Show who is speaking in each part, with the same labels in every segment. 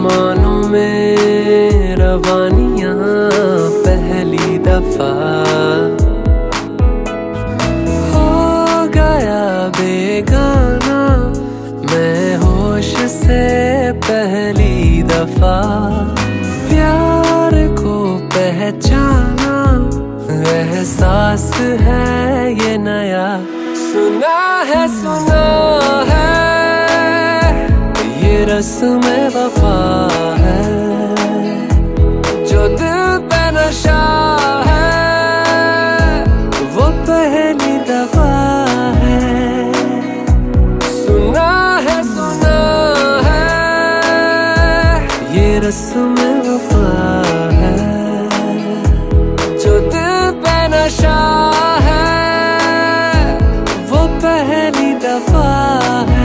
Speaker 1: आसमानों में रवानियां पहली दफा हो गया बेगाना मैं होश से पहली दफा प्यार को पहचाना एहसास है ये नया सुना है ये रस्म वफा है जो दिल पे नशा है वो पहली दफा है सुना है ये रस्म वफा है जो दिल पे नशा है वो पहली दफा है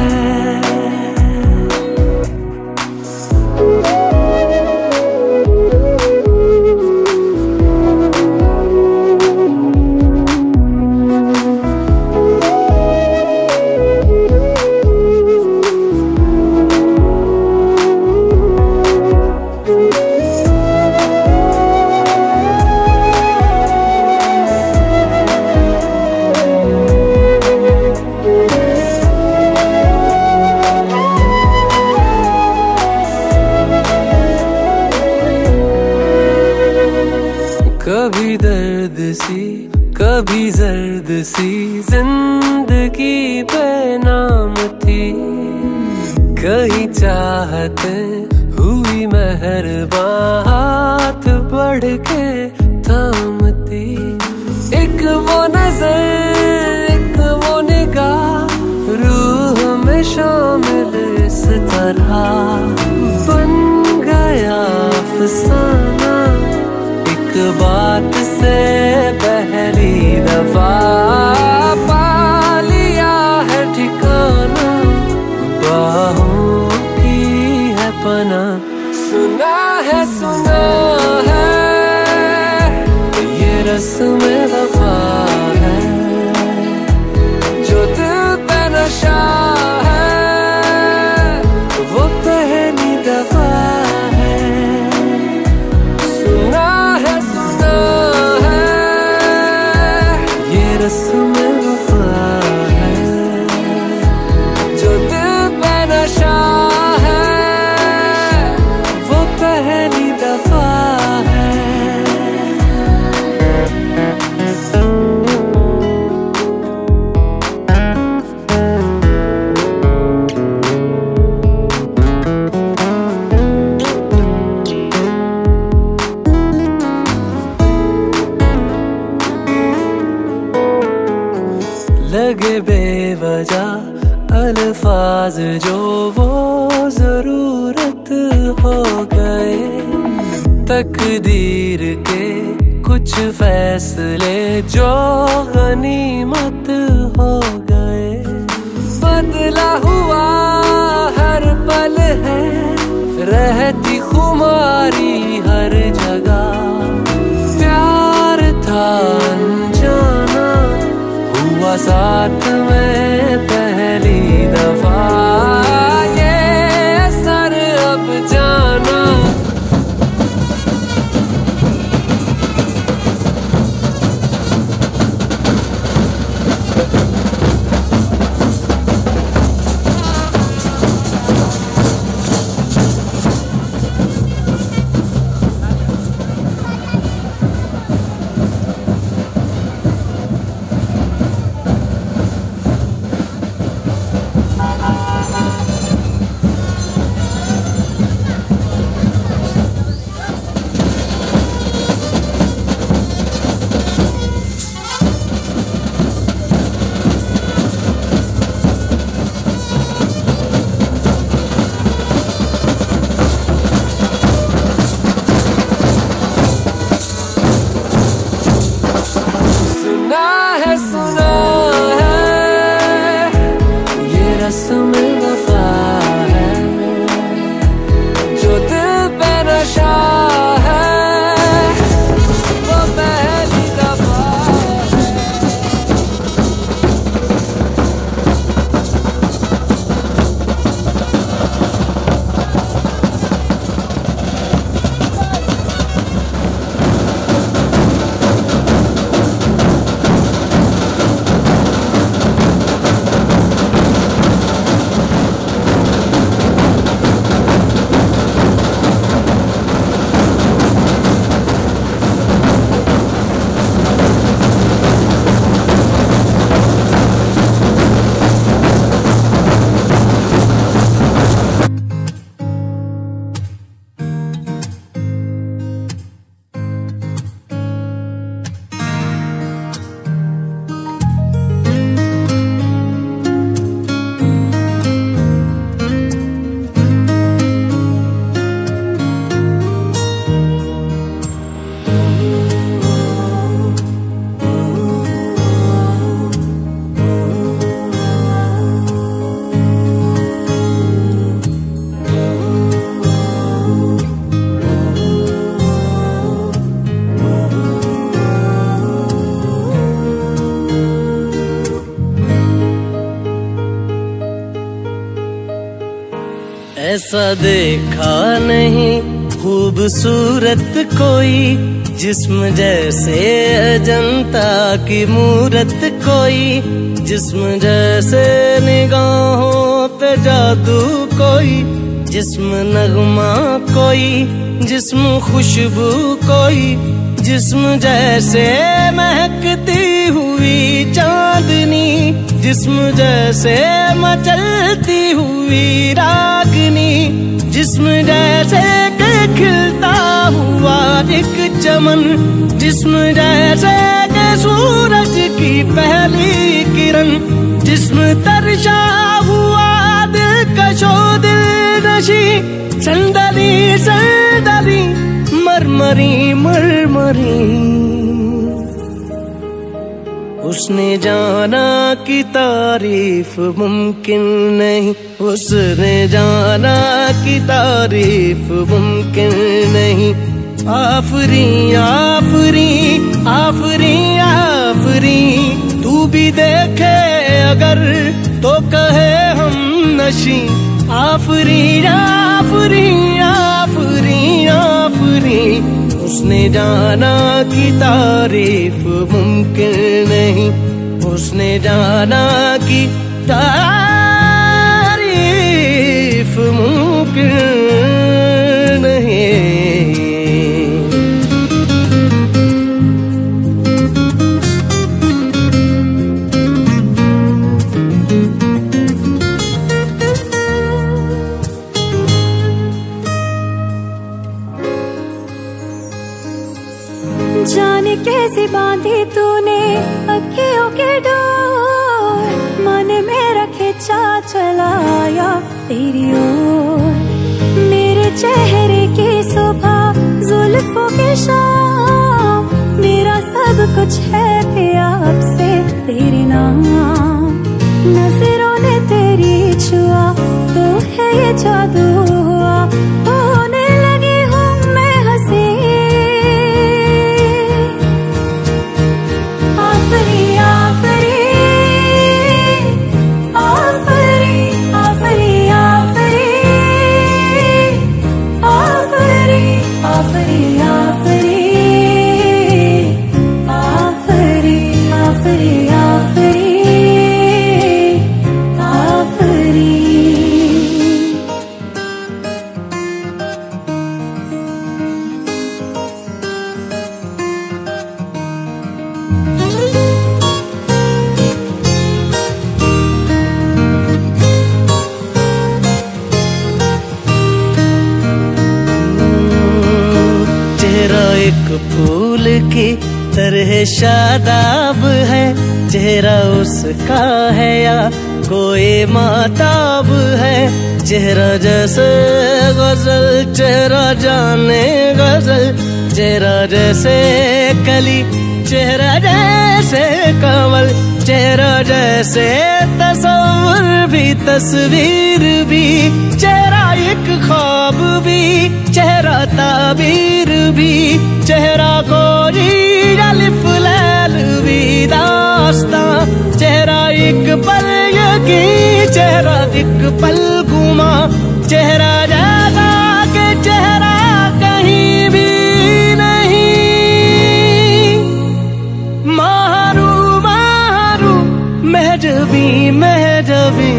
Speaker 1: कभी दर्द सी कभी जर्द सी जिंदगी बेनाम थी कहीं चाहते हुई मेहरबान हाथ बढ़ के थामती एक वो नजर एक वो निगाह रूह में शामिल इस तरह बन गया अफसाना बात से पहली दफा पा लिया है ठिकाना बाहों की है पना सुना है ये रस्म वफा है जो दिल पे नशा है वो पहली दफा रस्म वफा है जो दिल पे नशा है वो पहली दफा है लगे बेवजह अल्फाज जो वो जरूरत हो गए तकदीर के कुछ फैसले जो गनीमत हो गए बदला हुआ हर पल है रहती खुमारी हर जगह प्यार था अनजाना हुआ साथ में पहली दफा ये असर अब जाना ऐसा देखा नहीं खूबसूरत कोई, जिस्म जैसे अजंता की मूरत कोई, जिस्म जैसे निगाहों पे जादू कोई, जिस्म नगमा कोई, जिस्म खुशबू कोई, जिस्म जैसे महकती हुई चांदनी, जिस्म जैसे मचलती हुई रागनी, जिस्म जैसे के खिलता हुआ एक चमन, जिस्म जैसे के सूरज की पहली किरण, जिस्म तरशा हुआ दिलकशो दिलनशी, संदली संदली मरमरी मरमरी। उसने जाना कि तारीफ मुमकिन नहीं, उसने जाना कि तारीफ मुमकिन नहीं। आफरी आफरी आफरी आफरी, तू भी देखे अगर तो कहे हम नशी। आफरी आफरी आफरी आफरी, उसने जाना कि तारीफ मुमकिन नहीं, उसने जाना कि तारीफ मुमकिन नहीं।
Speaker 2: जाने कैसे बांधी तूने अखियों के डोर, मन मेरा खिंचा चलाया तेरी ओर। मेरे चेहरे की सुबह जुल्फों की शाम, मेरा सब कुछ है प्यार से तेरे नाम। नजरों ने तेरी छुआ तो है ये जादू हुआ, होने लगी हूँ मैं हंसी।
Speaker 1: एक फूल की तरह शादाब है, चेहरा उसका है या कोई माताब है। चेहरा जैसे गजल, चेहरा जाने गजल, चेहरा जैसे कली, चेहरा जैसे कमल, चेहरा जैसे तस्वीर भी तस्वीर भी, चेहरा एक ख्वाब भी, चेहरा ताबीर भी, चेहरा कोई अलिफ लैल भी दास्तां। चेहरा एक पल यकीन, चेहरा एक पल गुमा, चेहरा जैसा के चेहरा कहीं भी नहीं। मारू मारू महजबी महजबी,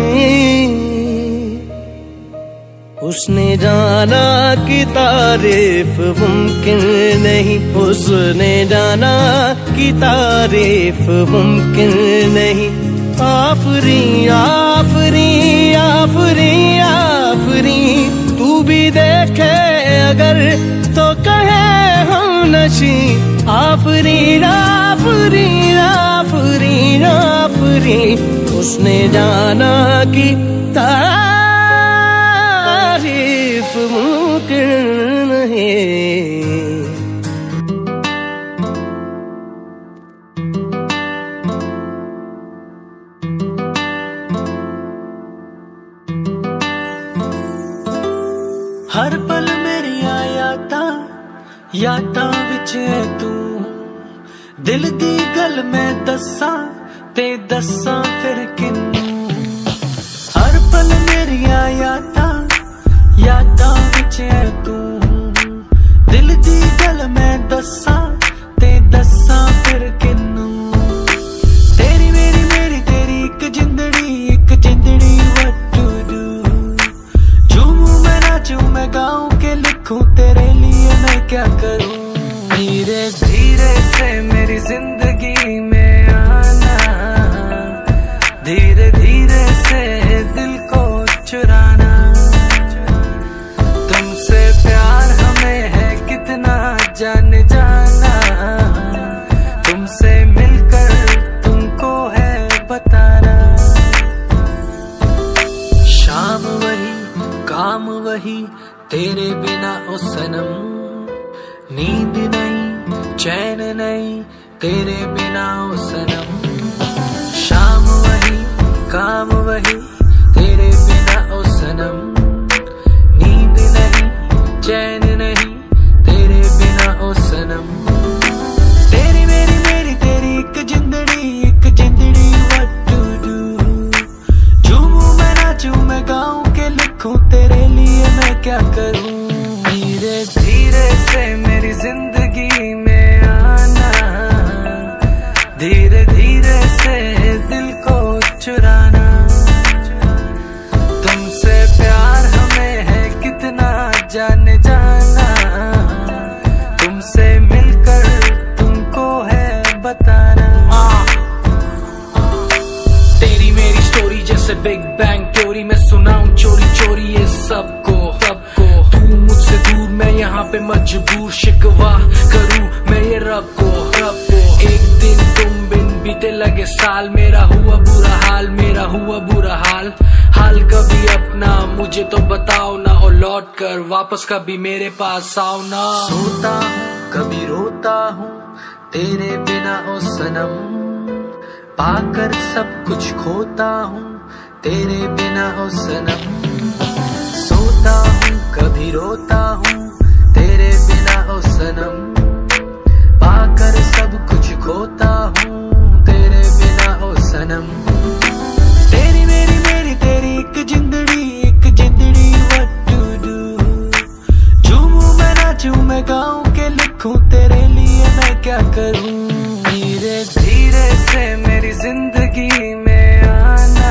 Speaker 1: उसने जाना कि तारीफ मुमकिन नहीं, उसने जाना कि तारीफ मुमकिन नहीं। आफरी आफरी आफरी आफरी, तू भी देखे अगर तो कहे हम नशी। आफरी आफरी आफरी आफरी, उसने जाना कि तारीफ मुमकिन नहीं।
Speaker 3: हर पल मेरिया यादां विच है तू, दिल दी गल मैं दस्सां ते दस्सां फिर किन्नू। हर पल मेरिया जिंदगी में आना, धीरे धीरे से दिल को चुराना। तुमसे प्यार हमें है कितना जान जाना, तुमसे मिलकर तुमको है बताना। शाम वही काम वही तेरे बिना ओ सनम, नींद नहीं चैन नहीं तेरे बिना ओ सनम। शाम वही काम वही तेरे बिना ओ सनम, नींद नहीं चैन नहीं तेरे बिना ओ सनम। तेरी मेरी मेरी तेरी एक जिंदड़ी what to do। झूमूं मैं नाचूं मैं गाऊं के लिखूं तेरे लिए मैं क्या करूं। धीरे धीरे से मेरी जिंदगी में आना, धीरे धीरे से दिल को चुराना। तुमसे प्यार हमें है कितना जान जाना, तुमसे मिलकर तुमको है बताना। तेरी मेरी स्टोरी जैसे बिग बैंग थ्योरी, मैं सुनाऊं चोरी चोरी ये सबको सबको। तू मुझसे दूर मैं यहाँ पे मजबूर, शिकवा करूं मैं ये रब को। एक दिन तुम बिन बीते लगे साल, मेरा हुआ बुरा हाल मेरा हुआ बुरा हाल। हाल कभी अपना मुझे तो बताओ ना, और लौट कर वापस कभी मेरे पास आओ ना। सोता हूँ कभी रोता हूँ तेरे बिना ओ सनम, पाकर सब कुछ खोता हूँ तेरे बिना ओ सनम। सोता हूँ कभी रोता हूँ तेरे बिना ओ सनम, पाकर सब कुछ खोता हूँ तेरे बिना ओ सनम। तेरी मेरी मेरी तेरी एक जिंदड़ी what to do। झूमूं मैं नाचूं मैं गाऊं के लिखूं तेरे लिए मैं क्या करूं। धीरे धीरे से मेरी जिंदगी में आना,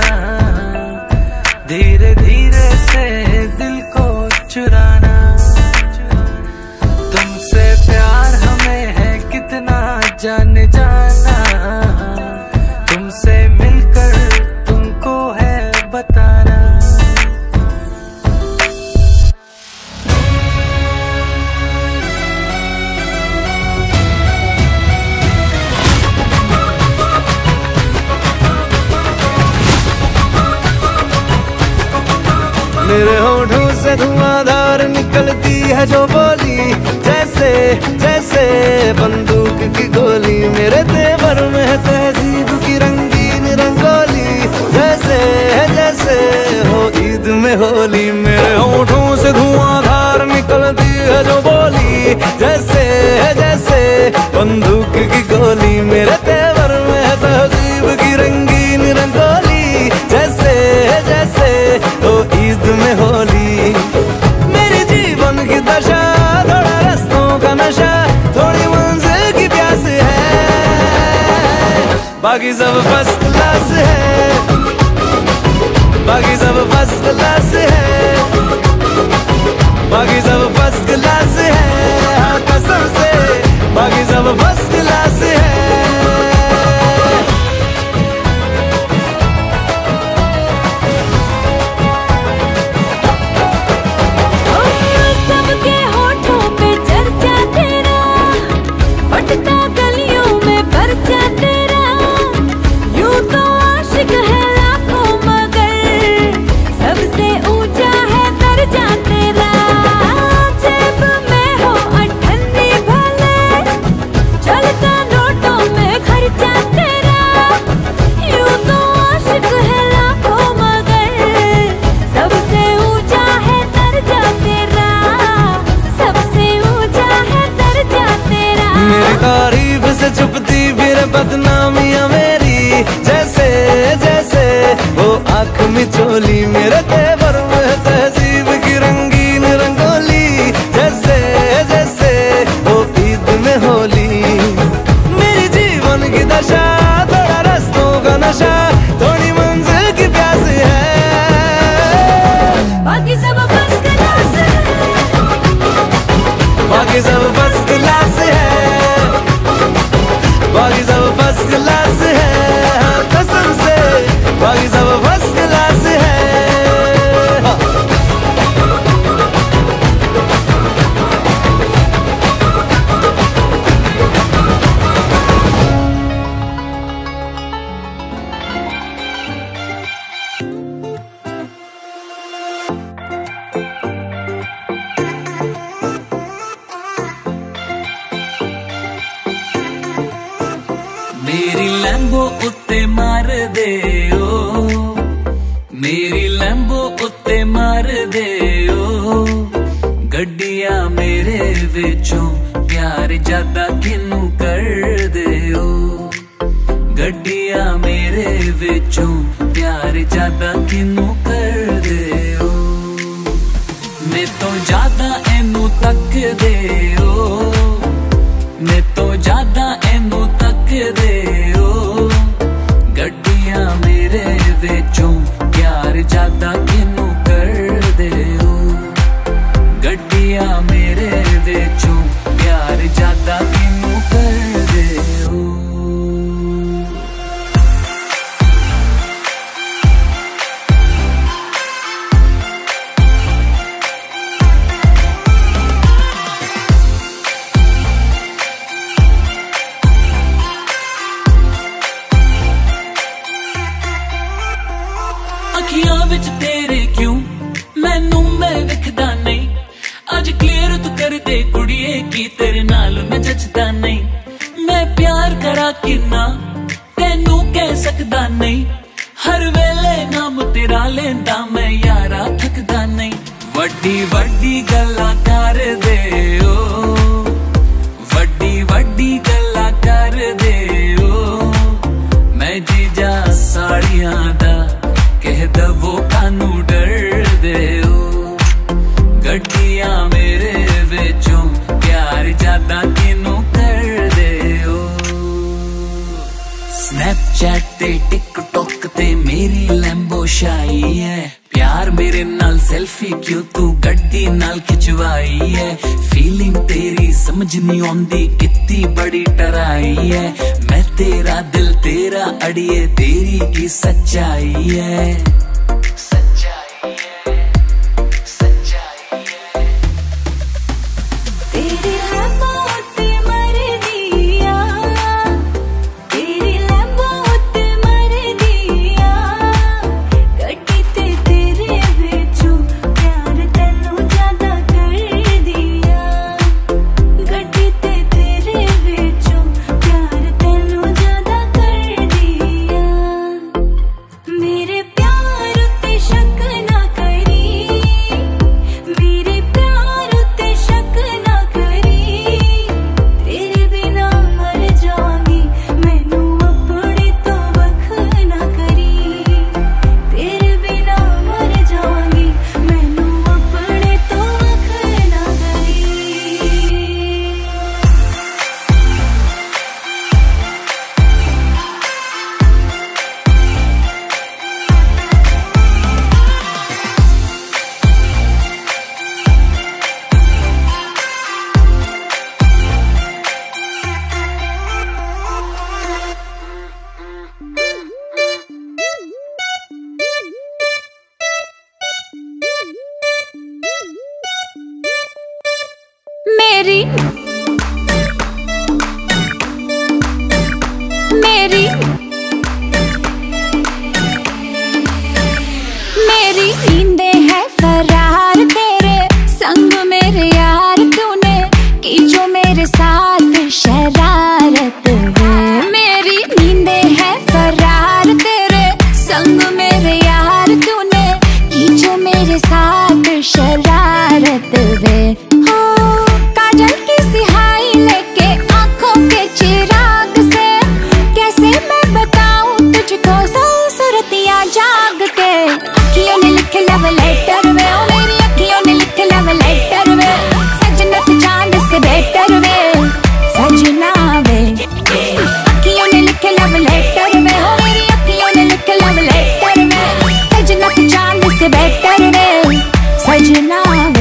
Speaker 3: धीरे धीरे से दिल को चुराना। तुमसे प्यार हमें है कितना जान जाना, तुमसे मिलकर तुमको है बताना।
Speaker 1: मेरे होठों से धुआंधार निकलती है जो बोली, जैसे जैसे बंदूक की गोली। मेरे तेवर में है तहजीब की रंगीन रंगोली, जैसे जैसे हो ईद में होली। मेरे होठों से धुआंधार निकलती है जो बोली, जैसे जैसे बंदूक की गोली। मेरे तेवर में है तहजीब की रंगीन रंगोली, जैसे जैसे हो ईद में होली। मेरे जीवन की दशा थोड़ा रस्तों का नशा, थोड़ी मंजिल की प्यास है, बाकी सब फर्स्ट क्लास है, बाकी सब फर्स्ट क्लास है, बाकी सब फर्स्ट क्लास है। हाँ कसम से बाकी सब फर्स्ट क्लास है। तारीफ से छुपती फिर बदनामियां मेरी, जैसे जैसे वो आँख में चोली। मेरे तेवर में तहजीब की रंगीन रंगोली, जैसे जैसे वो ईद में होली। मेरी जीवन की दशा थोड़ा रस्तों का नशा, थोड़ी मंजिल की प्यास है, बाकी सब फर्स्ट क्लास है, बाकी सब फर्स्ट क्लास है, बाकी
Speaker 4: मेरी लैम्बो उत्ते मार दे ओ, मेरी लैम्बो उत्ते मार दे ओ। गड्डियां मेरे विचों प्यार ज्यादा किनू कर दे ओ, गड्डियां मेरे विचों प्यार ज्यादा किनू कर दे ओ। मैं तो ज्यादा एनू तक दे ओ, मैं तो ज्यादा एनू तक दे ओ। गड्डियां मेरे विचों प्यार ज्यादा किनू कर दे ओ, गड्डियां मेरे विचों प्यार ज्यादा किनू कर दे ओ। अखियां विच तेरे क्यों मैनू मैं विखदा नहीं, अज क्लियर तू कर दे कुड़िए की तेरे नाल मैं जचदा नहीं। मैं प्यार करा किन्ना तेनू कह सकदा नहीं, हर वेले नाम तेरा लेंदा मैं यारा थकदा नहीं। वड्डी वड्डी गल्लां कर दे ओ, वड्डी वड्डी गल्लां कर दे ओ। मैं जीजा साड़ियां दा कह दवो कानू डर दे ओ, गड्डियां मेरे विचों प्यार ज्यादा किनू कर दे ओ। स्नैपचैट ते टिकटॉक ते मेरी लैम्बो शाई है, प्यार मेरे नाल सेल्फी क्यों तू गड्डी नाल खिंचवाई है। फीलिंग तेरी समझ नहीं आंदी कितनी बड़ी टराई है, मैं तेरा दिल तेरा अड़िए तेरी की सच्चाई है।
Speaker 2: मेरी मेरी मेरी नींदें है फरार तेरे संग मेरे यार, तूने की जो मेरे साथ शरारत है। मेरी नींदें है फरार तेरे संग मेरे यार, तूने की जो मेरे साथ शरारत है। काजल की सिहाई लेके आंखों के चिराग से कैसे मैं बताऊं तुझको सूरतियां जाग के। अखियों ने लिखे लव लेटर वे, ओ मेरी अखियों ने लिखे लव लेटर वे। सजना तू चांद से बेटर वे, सजना वे। अखियों ने लिखे लव लेटर वे, ओ मेरी अखियों ने लिखे लव लेटर वे। सजना तू चांद से बेटर वे, सजना वे।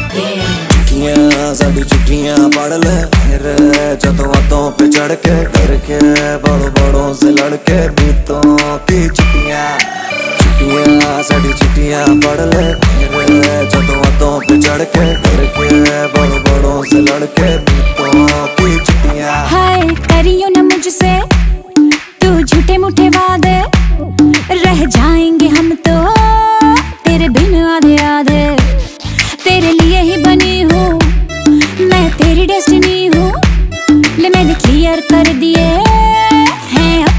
Speaker 1: साड़ी चिट्ठियां पढ़ ले मेरे जतों बातों पे चढ़ के, डर के बड़ों बड़ों से लड़के बीतों की चिट्ठियां। साड़ी चिट्ठियां पढ़ ले मेरे जतों बातों पे चढ़ के, डर के बड़ों बड़ों से लड़के बीतों की चिट्ठियां।
Speaker 2: हाय करियो ना मुझसे तू झूठे मूठे वादे, रह जाएंगे हम तो तेरे बिन आधे आधे। तेरे लिए ही बनी हूँ मैं, तेरी डेस्टिनी हूँ। ले मैंने क्लियर कर दिए हैं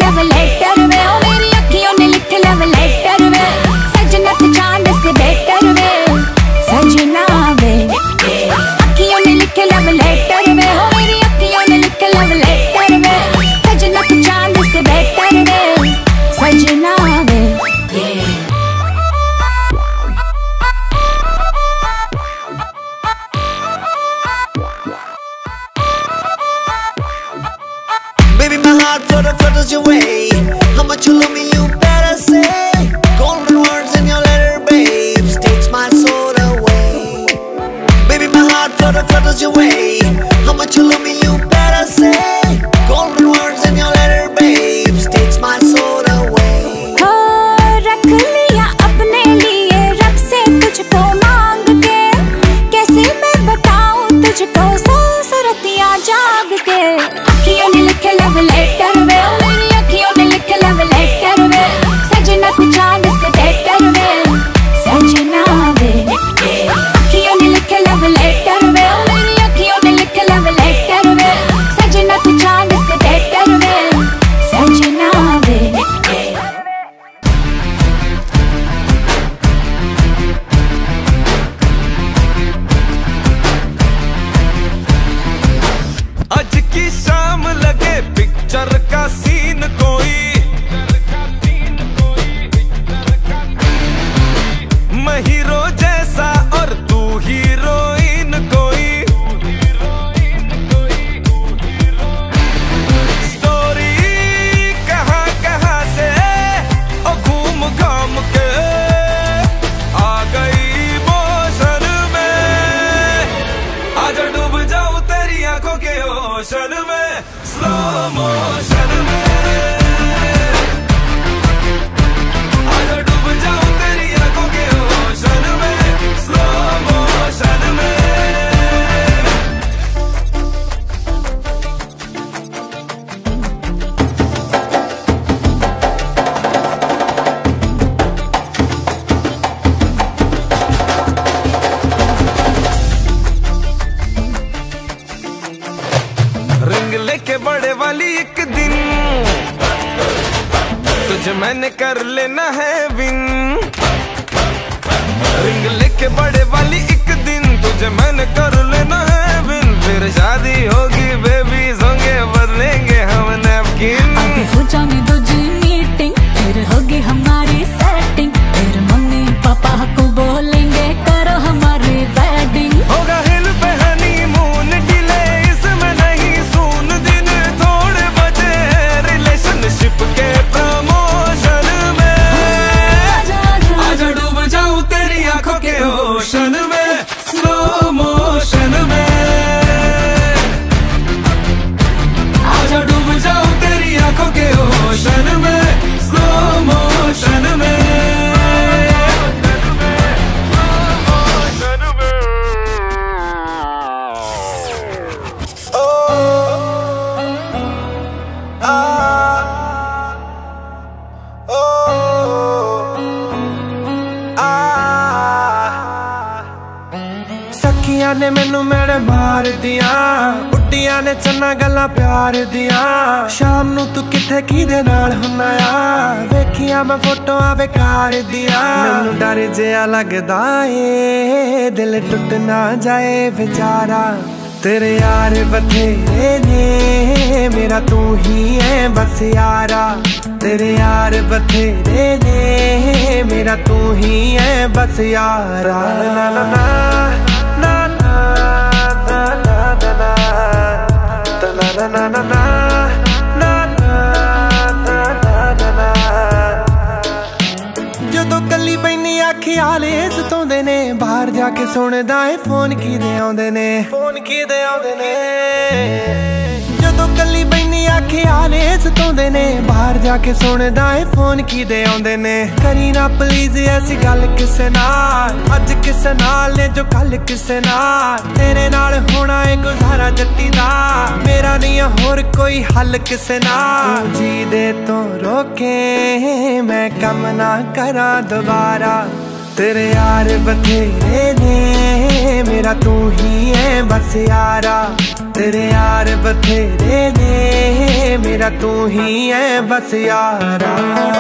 Speaker 2: लव लेटर वे, ओ मेरी अखियों ने लिखे लव लेटर वे, सजना तू चांद से बेटर वे, सजना वे। अखियों ने लिखे लव लेटर वे, ओ मेरी अखियों ने लिखे लव लेटर वे, सजना तू चांद से बेटर वे, सजना वे।
Speaker 5: Baby, my heart flutters your way. How much you love me, you better say. Golden words in your letter, babes, takes my soul away. Baby, my heart flutters your way. How much you love me, you better say. Golden words in your letter, babes, takes my soul away.
Speaker 2: हो रख लिया अपने लिए रब से तुझको मांग के, कैसे मैं बताऊं तुझको सो सुरतियां जाग के। अखियों ने लिखे लव लेटर वे, ओ मेरी अखियों ने लिखे लव लेटर वे, सजना तू चांद से बेटर वे, सजना वे। अखियों ने लिखे लव लेटर वे, ओ मेरी अखियों ने लिखे लव लेटर वे, सजना तू चांद से बेटर वे, सजना वे।
Speaker 1: आज की शाम लगे पिक्चर का सीन कोई, मैं हीरो जैसा और तू हीरोइन कोई। स्टोरी कहाँ कहाँ से ओ घूम घाम के आ गई मोशन में, आज डूब जाऊं तेरी आंखों के ओशन में, स्लो मोशन में। आज डूब जाऊं तेरी आंखों के ओशन में, स्लो मोशन में। रिंग लेके बड़े वाली एक दिन तुझे मैंने कर लेना है विन। रिंग लेके बड़े वाली एक दिन तुझे मैंने कर लेना है विन। फिर शादी होगी बेबी होंगे बदलेंगे हम नैपकिन।
Speaker 4: अभी हो जाने दो जी मीटिंग, फिर होगी हमारी सेटिंग, फिर मम्मी पापा को बोलेंगे करो हमारी वेडिंग।
Speaker 1: होगा हिल पे हनीमून डिले, इसमें नहीं सून दिन थोड़े बचे रिलेशनशिप के प्रमोशन में। आजा डूब जाऊं तेरी आंखों के ओशन में, स्लो मोशन में। आजा डूब जाऊं तेरी आंखों के ओशन में, स्लो मोशन में। सखियां ने मैनू मेरे मार दिया, बुड्डियां ने चन्ना गल्लां प्यार दिया। शाम नू तू किथे किदे नाल हुन्ना आ, वेखिया मैं फोटोआं बेकार दिया। मैनू डर जिहा लगदा ए दिल टुट ना जाए बेचारा। तेरे यार बथेरे ने मेरा तू ही है बस यारा। तेरे यार बथेरे ने मेरा तू ही है बस यारा। ना ना ना ना ना ना ना ना ना ना ना ना ਜਦੋਂ ਕੱਲੀ ਬੈਨੀ ਖਿਆਲ ਇਸ ਤੋਂਦੇ ਨੇ, ਬਾਹਰ ਜਾ ਕੇ ਸੁਣਦਾ ਏ ਫੋਨ ਕਿਦੇ ਆਉਂਦੇ ਨੇ, ਫੋਨ ਕਿਦੇ ਆਉਂਦੇ ਨੇ। ਜਦੋਂ ਕੱਲੀ ਬੈਨੀ ਖਿਆਲ ਇਸ ਤੋਂਦੇ ਨੇ, ਬਾਹਰ ਜਾ ਕੇ ਸੁਣਦਾ ਏ ਫੋਨ ਕਿਦੇ ਆਉਂਦੇ ਨੇ। ਕਰੀ ਨਾ ਪਲੀਜ਼ ਐਸੀ ਗੱਲ ਕਿਸੇ ਨਾਲ, ਅੱਜ ਕਿਸੇ ਨਾਲ ਨੇ ਜੋ ਕੱਲ ਕਿਸੇ ਨਾਲ। ਤੇਰੇ ਨਾਲ ਹੋਣਾ ਏ ਗੁਜ਼ਾਰਾ ਜੱਟੀ ਦਾ, ਮੇਰਾ ਨਹੀਂ ਹੋਰ ਕੋਈ ਹੱਲ ਕਿਸੇ ਨਾਲ। ਤੂੰ ਜੀ ਦੇ ਤੋਂ ਰੋਕੇ मैं कम ना करा दोबारा। तेरे यार बथेरे ने मेरा तू ही है बस यारा। तेरे यार बथेरे ने मेरा मेरा तू ही है बस यारा।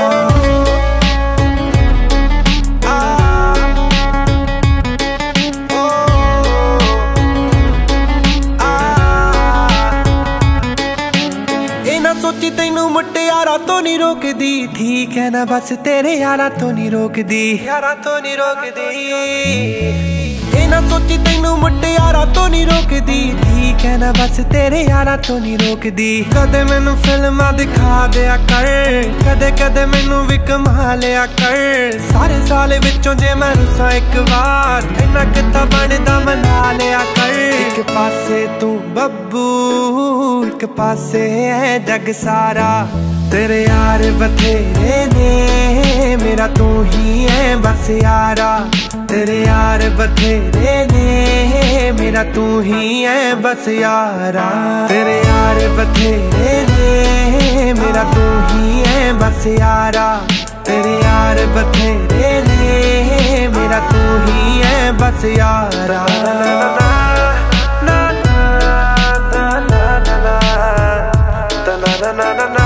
Speaker 1: सोची तेनू मुटियारा तो नहीं रोकदी, ठीक है ना बस तेरे यारा तो नहीं रोकदी, यारा तो नहीं रोकदी। ना सोची तेनू मुटियारा तो नहीं रोकदी, ठीक है ना बस तेरे यारा तो नहीं रोकदी। कदे मैनू फिल्मां दिखा दिया कर, कदे कदे मैनू भी कमा लिया कर। सारे साल विचों जे मैं रुसा एक बार, इन्ना किता बनदा मना लिया कर। एक पासे तू बब्बू, एक पासे है जग सारा। तेरे यार बथेरे ने, मेरा तू ही है बस यारा। तेरे यार बथेरे ने, मेरा तू ही है बस यारा। तेरे यार बथेरे ने, मेरा तू ही है बस यारा। तेरे यार बथेरे ने, मेरा तू ही है बस यारा। na na na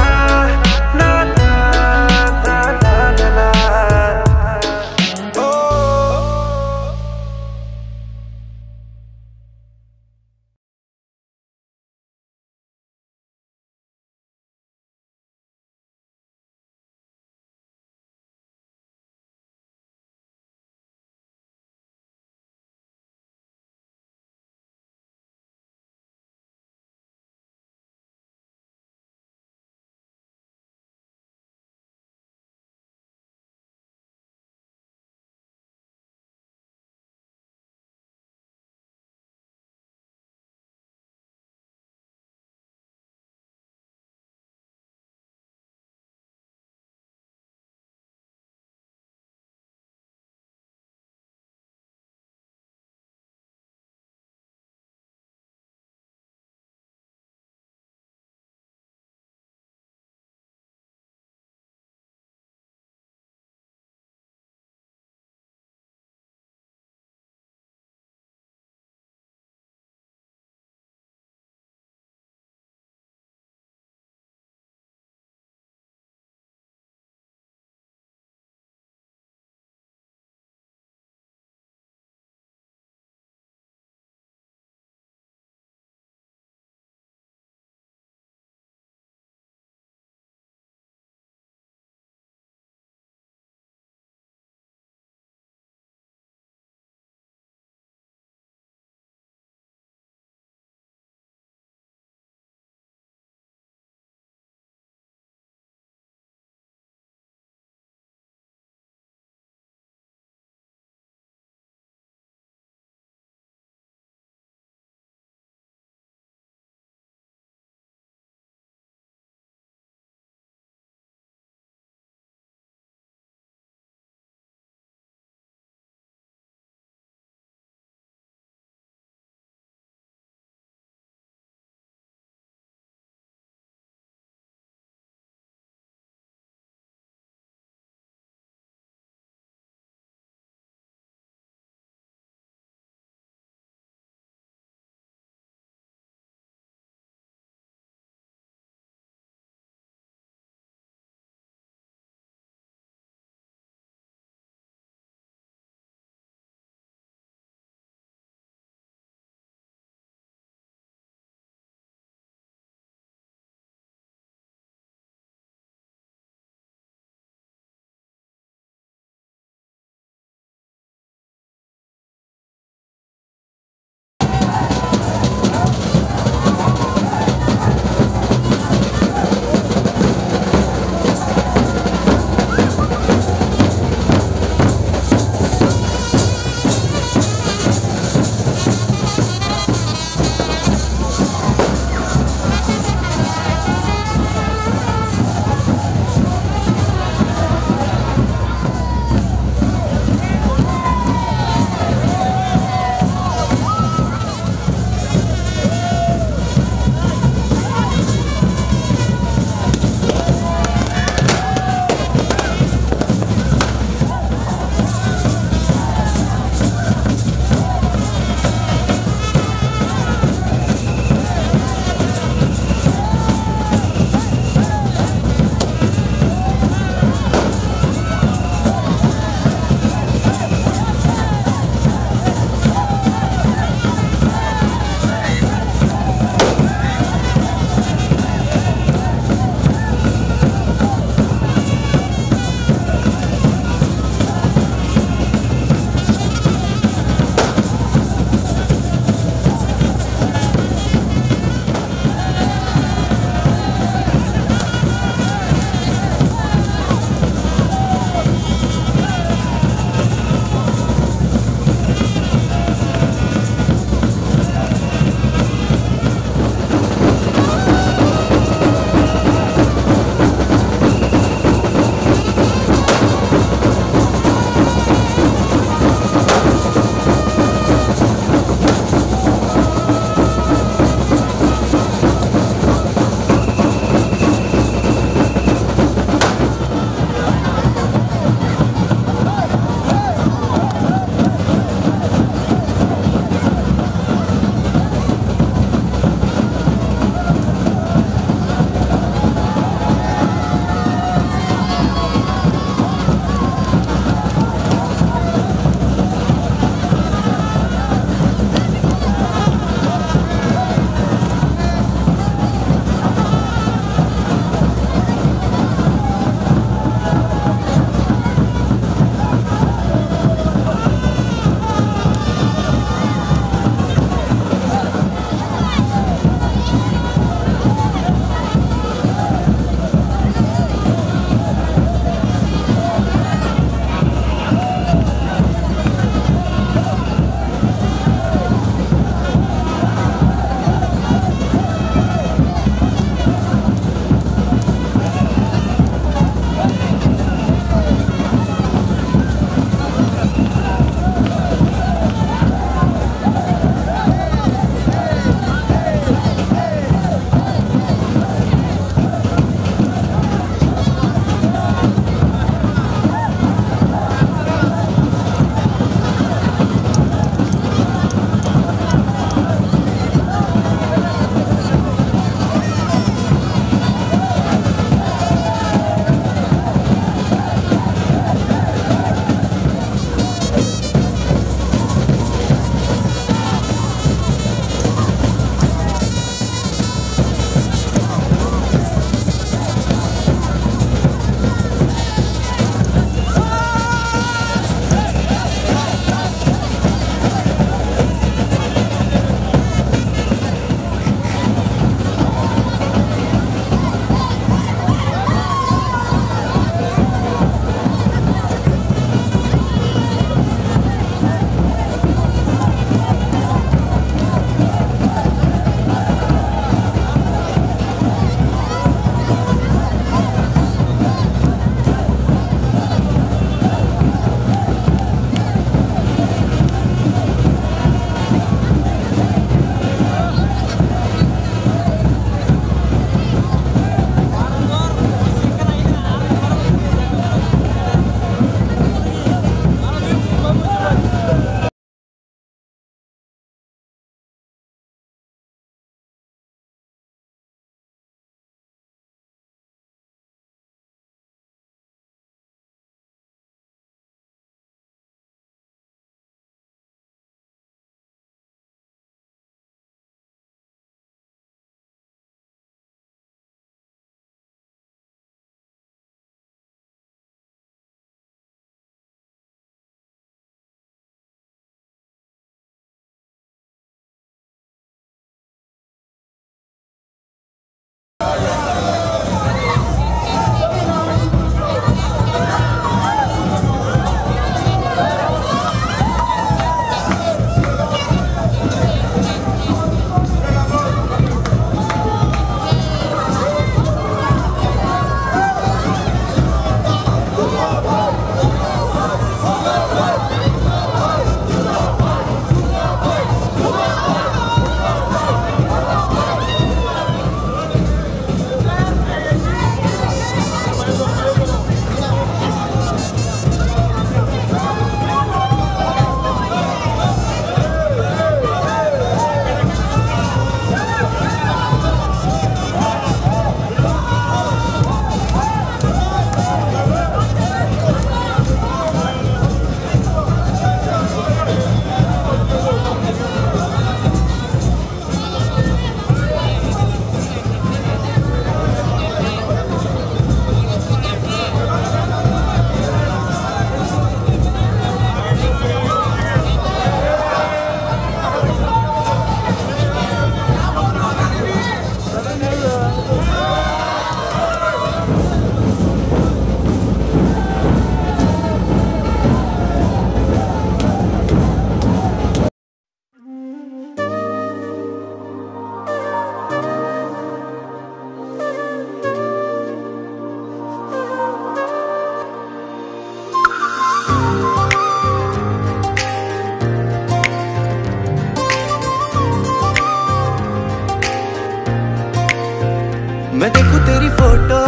Speaker 1: तेरी फोटो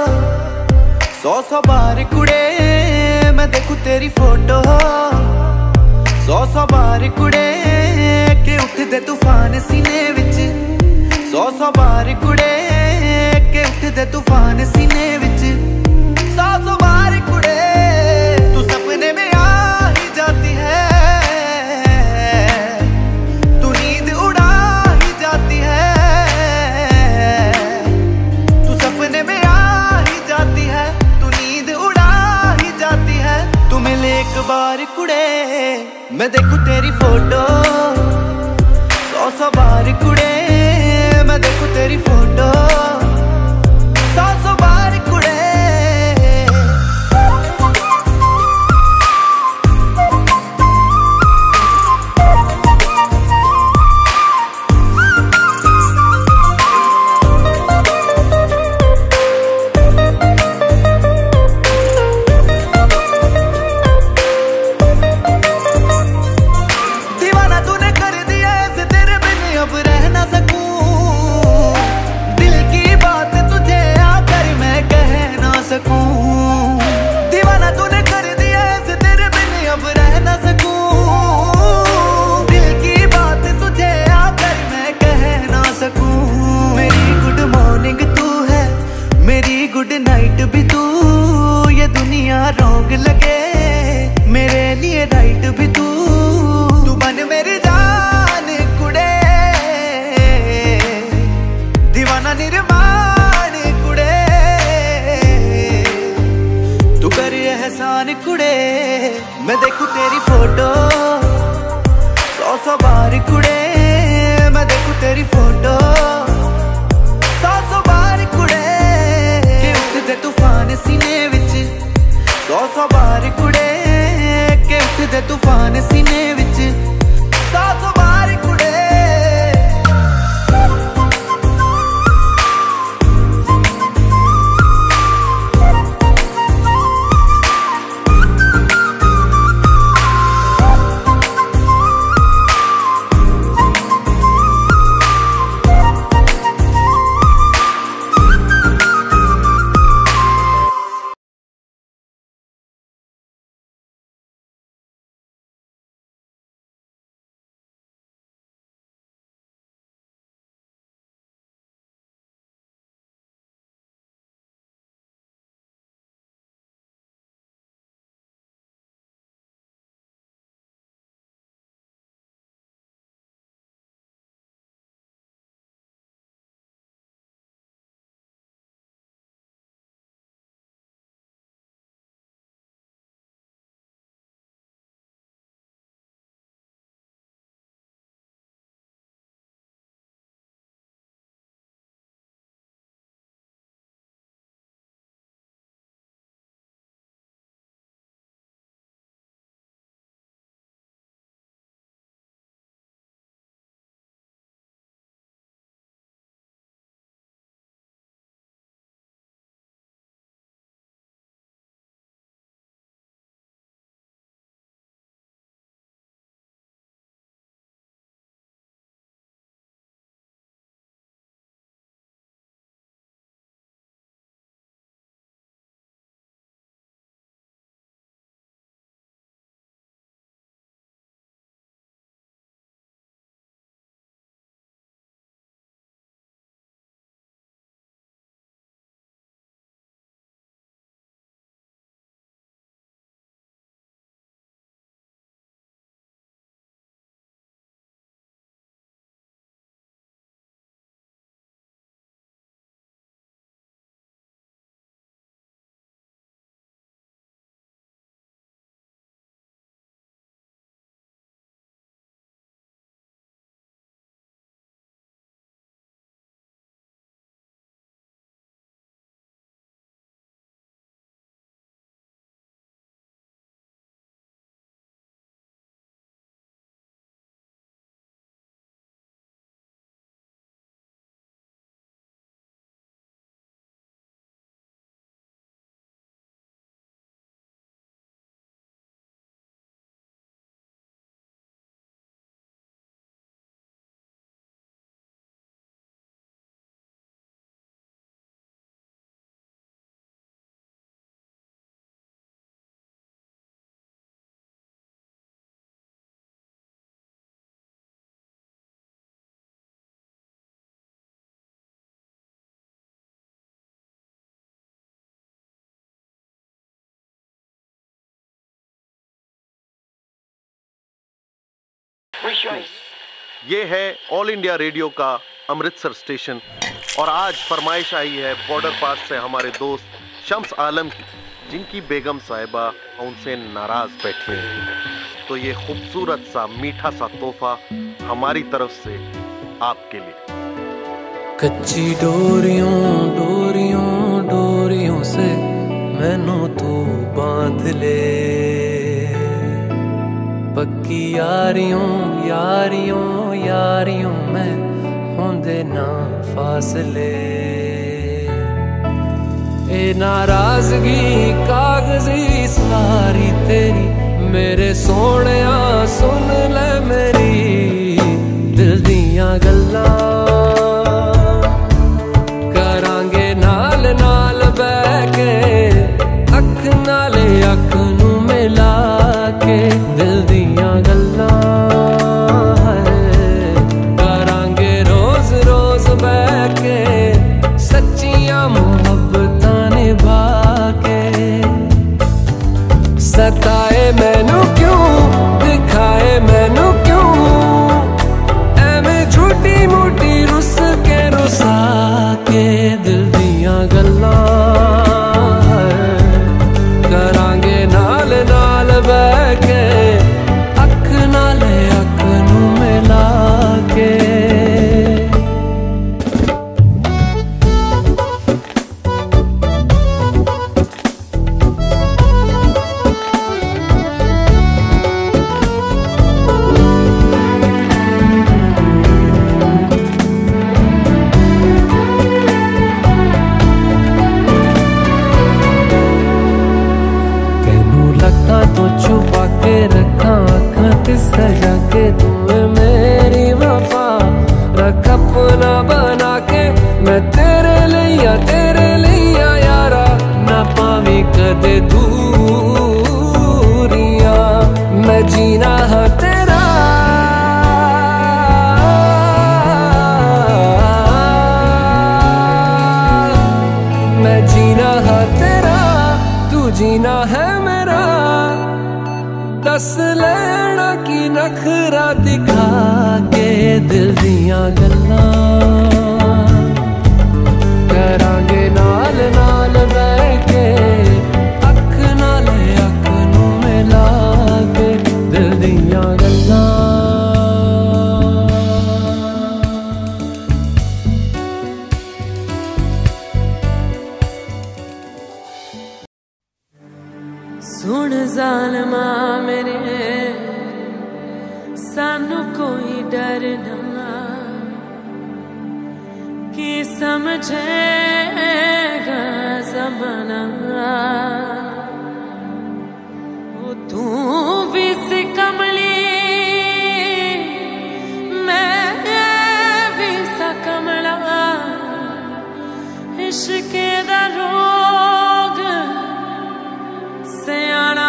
Speaker 1: 100 बार कुड़े, मैं देखूं तेरी फोटो 100 बार कुड़े के उठदे तूफान सीने विच 100 बार कुड़े के उठदे तूफान सीने विच 100 बार कुड़े तू सपने में आ ही जाती है, तू नींद उड़ा ही जाती है, तू सपने में आ ही जाती है, तू नींद उड़ा ही जाती है। तू मिले एक बार कुड़े, मैं देखूं तेरी फोटो 100 बार कुड़े, मैं देखूं तेरी फोटो 100 बार कुड़े। दीवाना तूने कर दिया ऐसे, तेरे बिन अब रह ना सकूं, दिल की बात तुझे आकर मैं कह ना सकूं। दीवाना तूने कर दिया ऐसे, तेरे बिन अब रह ना सकूं, दिल की बात तुझे आकर मैं कह ना सकूं। मेरी गुड मॉर्निंग तू है, मेरी गुड नाइट भी तू, ये दुनिया रॉन्ग लगे मेरे लिए राइट भी तू, तू बन मेरी जान कुड़े, दीवाना निर्माण कुड़े, तू कर एहसान कुड़े, मैं देखूं तेरी फोटो 100 बार कुड़े, मैं देखूं तेरी फोटो 100 बार कुड़े के उठदे तूफान सीने विच 100 बार कुड़े के उठदे तूफान सीने विच 100 बार कुड़े।
Speaker 6: ये है ऑल इंडिया रेडियो का अमृतसर स्टेशन और आज फरमाइश आई है बॉर्डर पास से हमारे दोस्त शम्स आलम की, जिनकी बेगम साहिबा उनसे नाराज बैठी हैं। तो ये खूबसूरत सा मीठा सा तोहफा हमारी तरफ से आपके लिए।
Speaker 7: कच्ची डोरियों डोरियों डोरियों से मैनू तू बांध ले, पक्की यारियों यारियों यारियों में होंदे ना फासले। ए नाराजगी कागजी सारी तेरी, मेरे सोहणिया सुन ले मेरी दिल दियां गल्लां, करांगे नाल नाल बैठ के अख नाले अख नू मिला के दिल दियां गल्लां, करांगे रोज रोज बैठ के सच्चियां मुहब्बतां निभा के। सताए मैनू क्यों दिखाए मैनू क्यों, एवें झूठी मूठी रुस के रुसा के दिल दियां गल्लां, करांगे नाल नाल बैठ के अख नाले अख नू मिला के। तो छुपा के रखा आँखां ते सजा के, तूने मेरी वफा रख अपना बना के। मैं तेरे लिया यारा ना पावी कदे दूरियां, मैं जीना है तेरा मैं जीना है तेरा, तू जीना है मेरा। दस लेना की नखरा दिखा के दिल दियां गल्लां, करांगे नाल नाल बैठ के अख नाले अख नू मिला के दिल दियां गल्लां। सुन ज़ालिमा मेरे सानू कोई डर ना, कि समझेगा ज़माना। वो तू भी सी कमली मैं भी सा कमला, इश्क दा रोग सयाना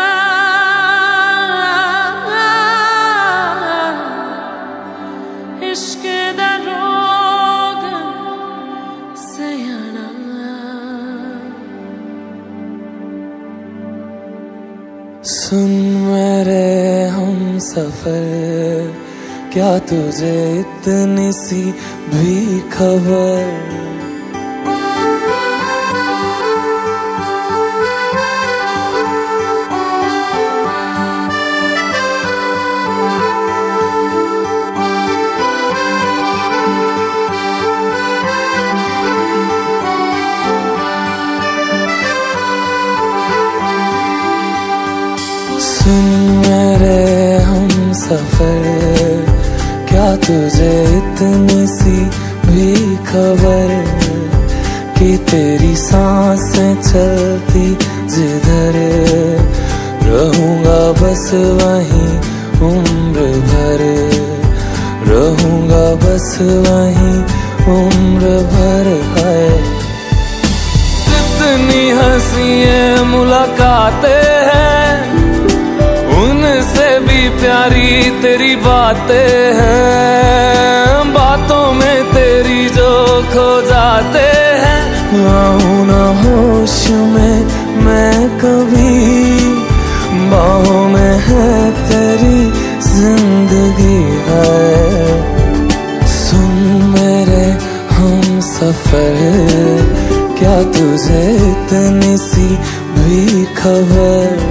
Speaker 7: इश्क दा रोग सयाना। सुन मेरे हम सफर, क्या तुझे इतनी सी भी खबर, सफर, क्या तुझे इतनी सी भी खबर, कि तेरी सांसें चलती जिधर, रहूंगा बस वहीं उम्र भर, रहूंगा बस वहीं उम्र भर। है जितनी हंसियां मुलाकातें हैं, उनसे भी प्यारी तेरी बातें हैं, बातों में तेरी जो खो जाते हैं। आऊं ना होश में मैं कभी, बाहों में है तेरी जिंदगी, सफर, क्या तुझे इतनी सी भी खबर?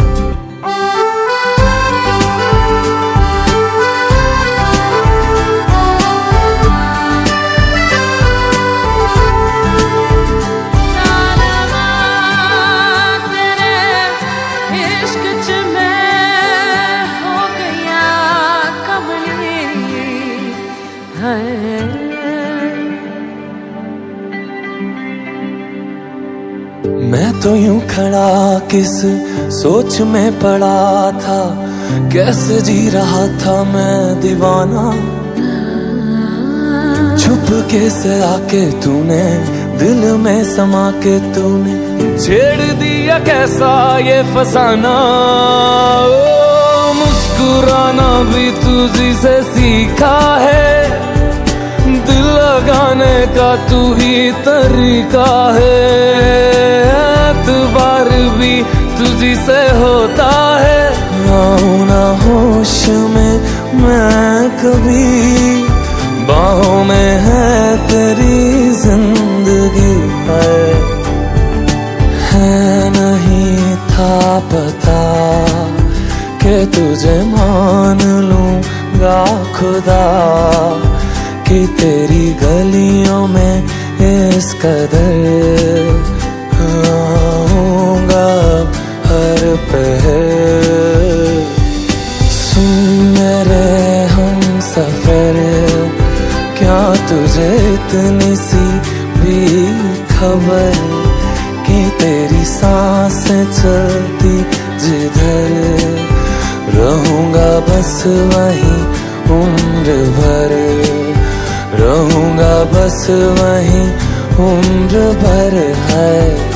Speaker 7: मैं तो यूं खड़ा किस सोच में पड़ा था, कैसे जी रहा था मैं दीवाना। छुप के से आके तूने दिल में समा के तूने छेड़ दिया कैसा ये फसाना। ओ मुस्कुराना भी तुझी से सीखा है, दिल लगाने का तू ही तरीका है। एतबार भी तुझी से होता है, आऊं ना होश में मैं कभी, बाहों में है तेरी जिंदगी। है नहीं था पता कि तुझे मान लूंगा खुदा, कि तेरी गलियों में इस कदर आऊंगा हर पहर। सुन मेरे हम सफर, क्या तुझे इतनी सी भी खबर, कि तेरी सांसें चलती जिधर, रहूंगा बस वहीं उम्र भर, रहूंगा बस वहीं उम्र भर है।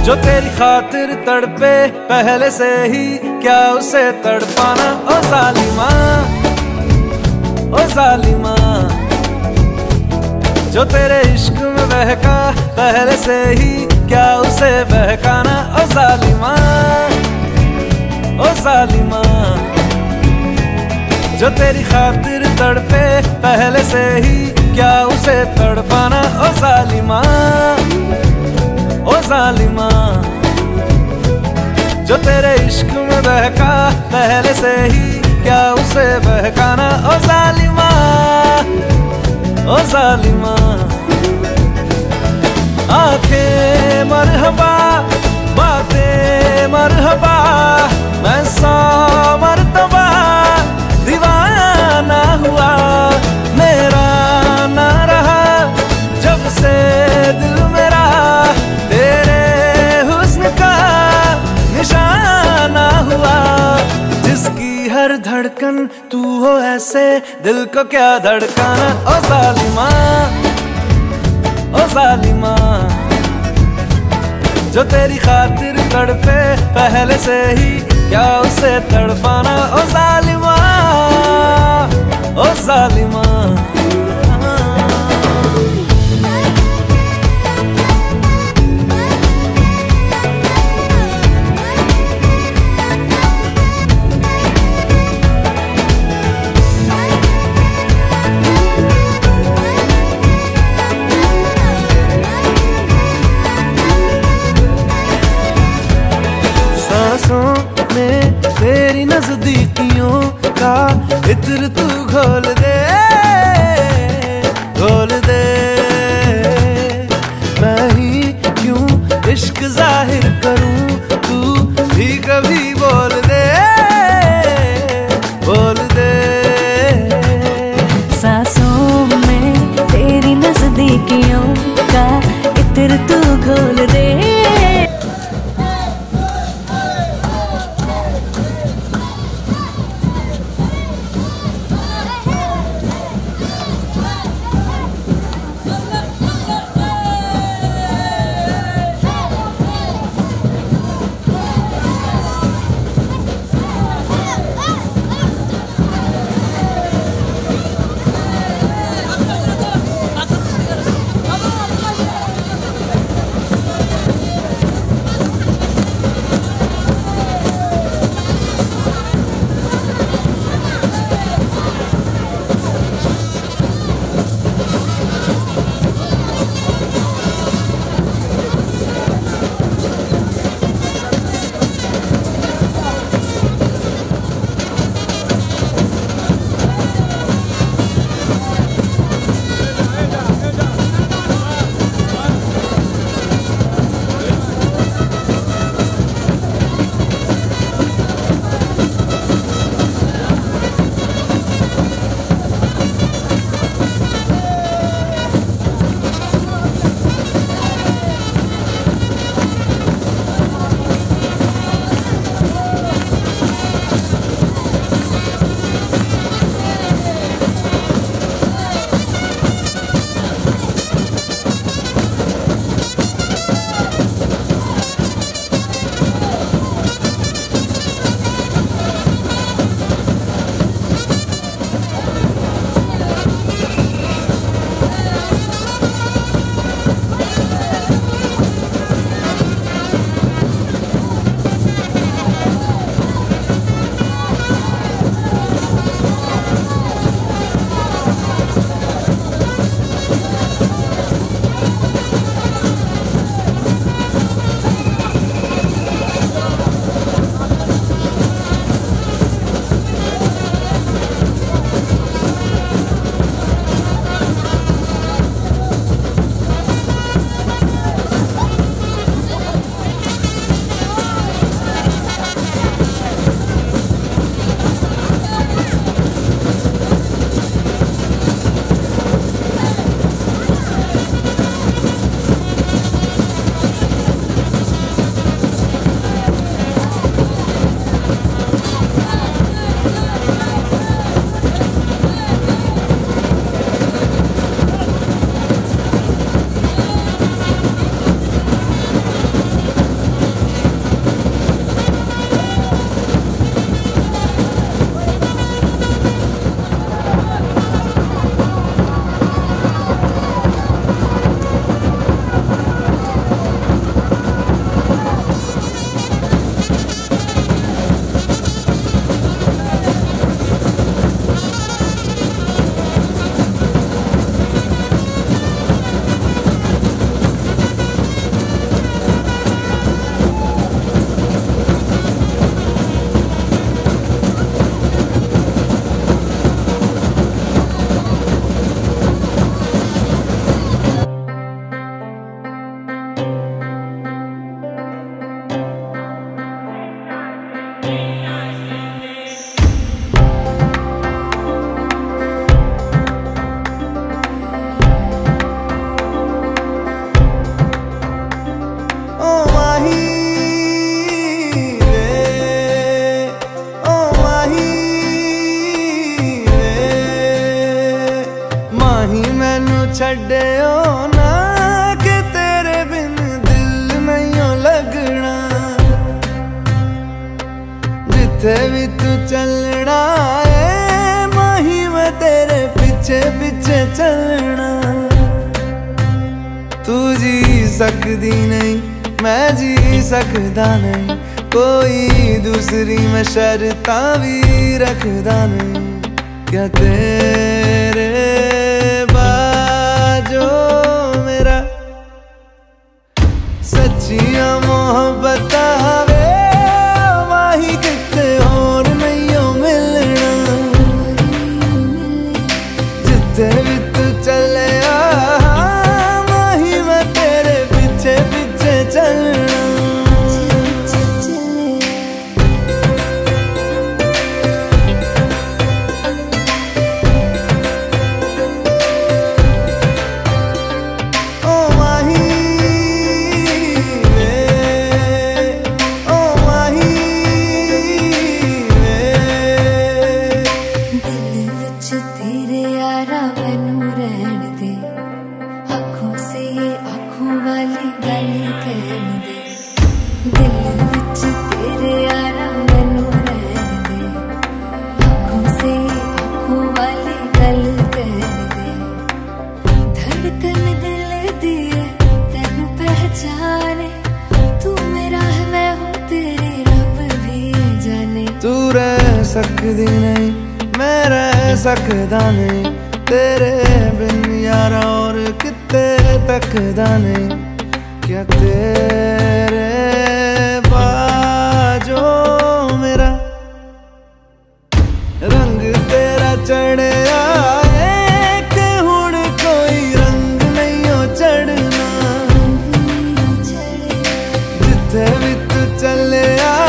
Speaker 1: जो तेरी खातिर तड़पे पहले से ही, क्या उसे तड़पाना। ओ जालिमा, ओ जालिमा, जो तेरे इश्क में बहका पहले से ही, क्या उसे बहकाना। ओ जालिमा, ओ जालिमा, जो तेरी खातिर तड़पे पहले से ही, क्या उसे तड़पाना। ओ जालिमा, ओ जालिमा, जो तेरे इश्क में बहका पहले से ही, क्या उसे बहकाना। ओ जालिमा, ओ जालिमा, आंखें मरहबा, बातें मरहबा, मैं 100 मरतबा दीवाना हुआ। मेरा ना रहा जब से दिल मेरा, तेरे हुस्न का निशाना हुआ। जिसकी हर धड़कन तू हो ऐसे, दिल को क्या धड़काना। ओ जालिमा, ओ जालिमा, जो तेरी खातिर तड़पे पहले से ही, क्या उसे तड़पाना। ओ जालिमा, ओ जालिमा। सांसों में तेरी नजदीकियों का इत्र तू घोल दे। चलना। तू जी सकदी नहीं मैं जी सकदा नहीं, कोई दूसरी मैं शर्तां भी रखदा नहीं। क्या तेरे बाजो मेरा सच्चियां मोहब्बत वे माही किते होर नहीं हो मिलना। जिथे भी तू चले माही मैं तेरे पीछे पीछे चलना। सकदी नहीं मैं रह सकदा नहीं, तेरे बिन यारा और किते तकदा नहीं। क्या तेरे बाजो मेरा रंग तेरा चढ़े आए कि हुण कोई रंग नहीं हो चढ़ना। जिथे भी तू चले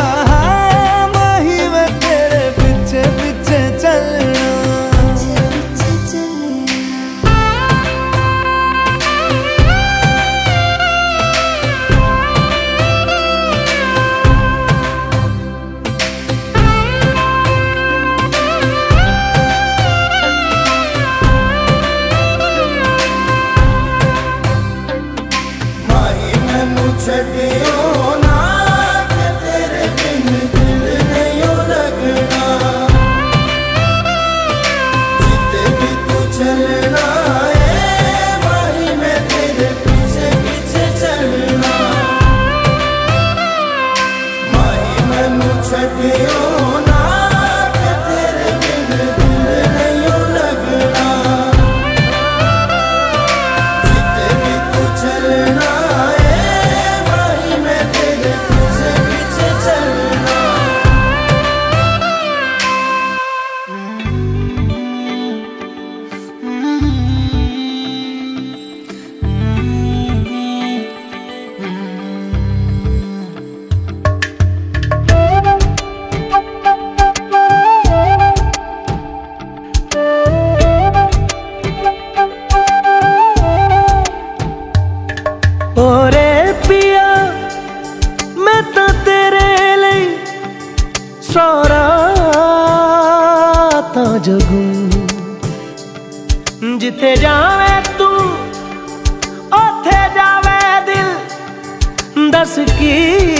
Speaker 1: जिथे जावे तू ओथे जावे दिल, दस की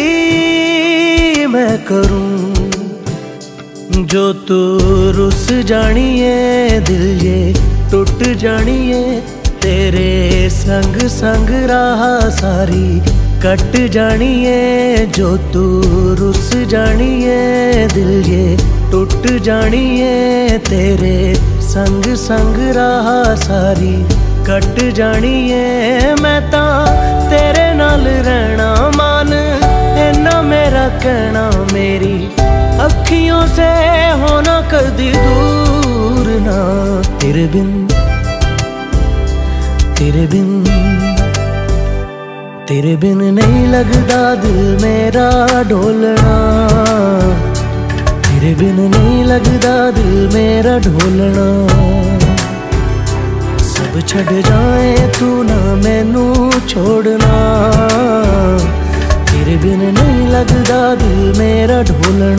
Speaker 1: मैं करूं जो तू रुस जानिए दिल ये टूट जानिए। तेरे संग संग राह सारी कट जानिए, जो तू रुस जानिए दिल ये टूट जानिए। तेरे संग संग राह सारी कट जानिए। मैं ता तेरे नाल रहना मान इन्ना मेरा कहना, मेरी अखियों से होना कदी दूर ना। तेरे बिन तेरे बिन तेरे बिन नहीं लगदा दिल मेरा ढोलना। तेरे बिन नहीं लगदा दिल मेरा ढोलना। सब छड़ जाए तू ना मैनू छोड़ना। तेरे बिन नहीं लगदा दिल मेरा ढोलना।